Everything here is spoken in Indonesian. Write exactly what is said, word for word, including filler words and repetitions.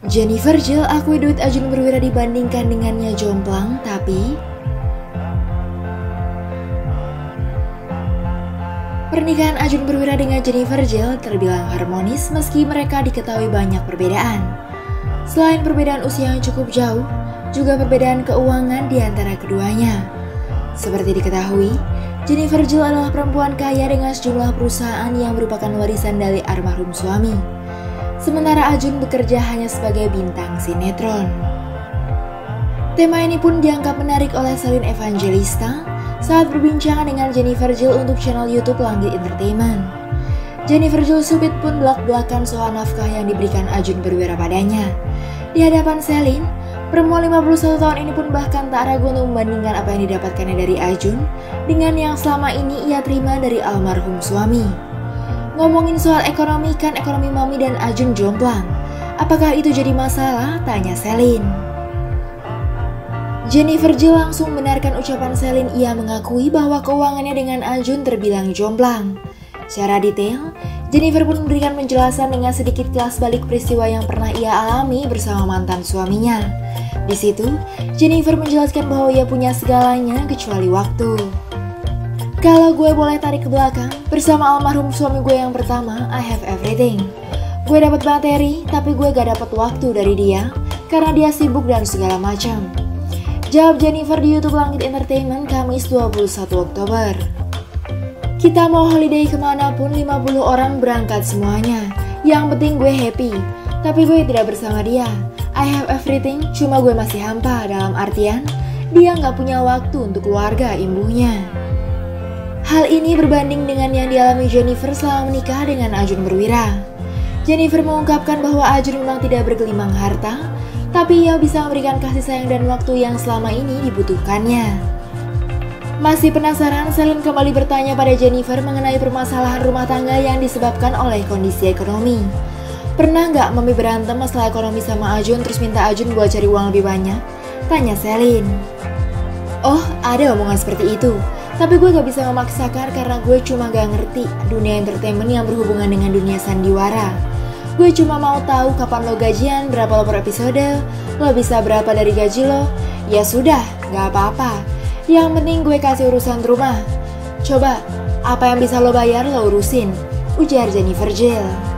Jennifer Jill akui duit Ajun Berwira dibandingkan dengannya jomplang, tapi pernikahan Ajun Berwira dengan Jennifer Jill terbilang harmonis meski mereka diketahui banyak perbedaan. Selain perbedaan usia yang cukup jauh, juga perbedaan keuangan di antara keduanya. Seperti diketahui, Jennifer Jill adalah perempuan kaya dengan sejumlah perusahaan yang merupakan warisan dari almarhum suami. Sementara Ajun bekerja hanya sebagai bintang sinetron. Tema ini pun dianggap menarik oleh Celine Evangelista saat berbincang dengan Jennifer Jill untuk channel YouTube Langit Entertainment. Jennifer Jill Supit pun belak-belakan soal nafkah yang diberikan Ajun Berwira padanya. Di hadapan Celine, perempuan lima puluh satu tahun ini pun bahkan tak ragu untuk membandingkan apa yang didapatkannya dari Ajun dengan yang selama ini ia terima dari almarhum suami. Ngomongin soal ekonomi, kan ekonomi Mami dan Ajun jomplang. Apakah itu jadi masalah? Tanya Celine. Jennifer Jill langsung membenarkan ucapan Celine. Ia mengakui bahwa keuangannya dengan Ajun terbilang jomplang. Secara detail, Jennifer pun memberikan penjelasan dengan sedikit kilas balik peristiwa yang pernah ia alami bersama mantan suaminya. Di situ, Jennifer menjelaskan bahwa ia punya segalanya kecuali waktu. Kalau gue boleh tarik ke belakang, bersama almarhum suami gue yang pertama, I have everything. Gue dapat materi, tapi gue gak dapat waktu dari dia karena dia sibuk dan segala macam. Jawab Jennifer di YouTube Langit Entertainment Kamis dua puluh satu Oktober. Kita mau holiday kemanapun, lima puluh orang berangkat semuanya. Yang penting gue happy, tapi gue tidak bersama dia. I have everything, cuma gue masih hampa, dalam artian dia gak punya waktu untuk keluarga, imbuhnya. Hal ini berbanding dengan yang dialami Jennifer selama menikah dengan Ajun Berwira. Jennifer mengungkapkan bahwa Ajun memang tidak bergelimang harta, tapi ia bisa memberikan kasih sayang dan waktu yang selama ini dibutuhkannya. Masih penasaran, Celine kembali bertanya pada Jennifer mengenai permasalahan rumah tangga yang disebabkan oleh kondisi ekonomi. Pernah nggak Mami berantem masalah ekonomi sama Ajun terus minta Ajun buat cari uang lebih banyak? Tanya Celine. Oh, ada omongan seperti itu. Tapi gue gak bisa memaksakan karena gue cuma gak ngerti dunia entertainment yang berhubungan dengan dunia sandiwara. Gue cuma mau tahu kapan lo gajian, berapa lo per episode, lo bisa berapa dari gaji lo. Ya sudah, gak apa-apa. Yang penting gue kasih urusan rumah. Coba, apa yang bisa lo bayar lo urusin, ujar Jennifer Jill.